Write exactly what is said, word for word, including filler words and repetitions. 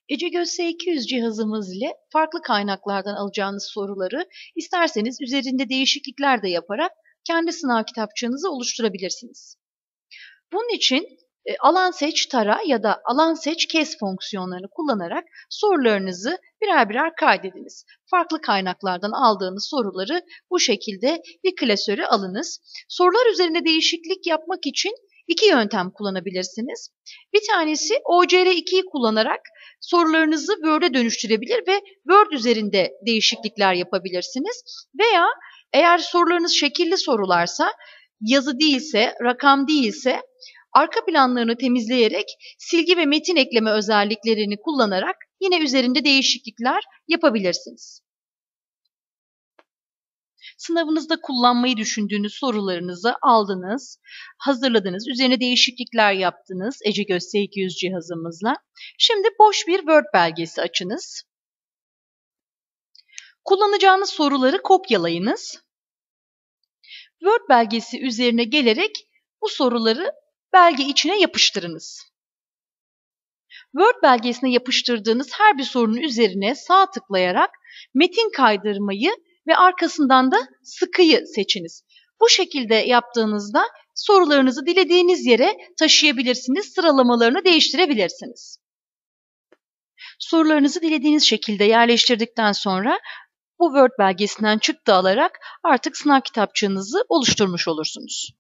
Ecegöz S iki yüz cihazımız ile farklı kaynaklardan alacağınız soruları isterseniz üzerinde değişiklikler de yaparak kendi sınav kitapçığınızı oluşturabilirsiniz. Bunun için e, alan seç tara ya da alan seç kes fonksiyonlarını kullanarak sorularınızı birer birer kaydediniz. Farklı kaynaklardan aldığınız soruları bu şekilde bir klasöre alınız. Sorular üzerinde değişiklik yapmak için iki yöntem kullanabilirsiniz. Bir tanesi O C R ikiyi kullanarak sorularınızı Word'e dönüştürebilir ve Word üzerinde değişiklikler yapabilirsiniz. Veya eğer sorularınız şekilli sorularsa, yazı değilse, rakam değilse arka planlarını temizleyerek silgi ve metin ekleme özelliklerini kullanarak yine üzerinde değişiklikler yapabilirsiniz. Sınavınızda kullanmayı düşündüğünüz sorularınızı aldınız, hazırladınız, üzerine değişiklikler yaptınız Ecegöz S iki yüz cihazımızla. Şimdi boş bir Word belgesi açınız. Kullanacağınız soruları kopyalayınız. Word belgesi üzerine gelerek bu soruları belge içine yapıştırınız. Word belgesine yapıştırdığınız her bir sorunun üzerine sağ tıklayarak metin kaydırmayı ve arkasından da sıkıyı seçiniz. Bu şekilde yaptığınızda sorularınızı dilediğiniz yere taşıyabilirsiniz, sıralamalarını değiştirebilirsiniz. Sorularınızı dilediğiniz şekilde yerleştirdikten sonra bu Word belgesinden çıktı alarak artık sınav kitapçığınızı oluşturmuş olursunuz.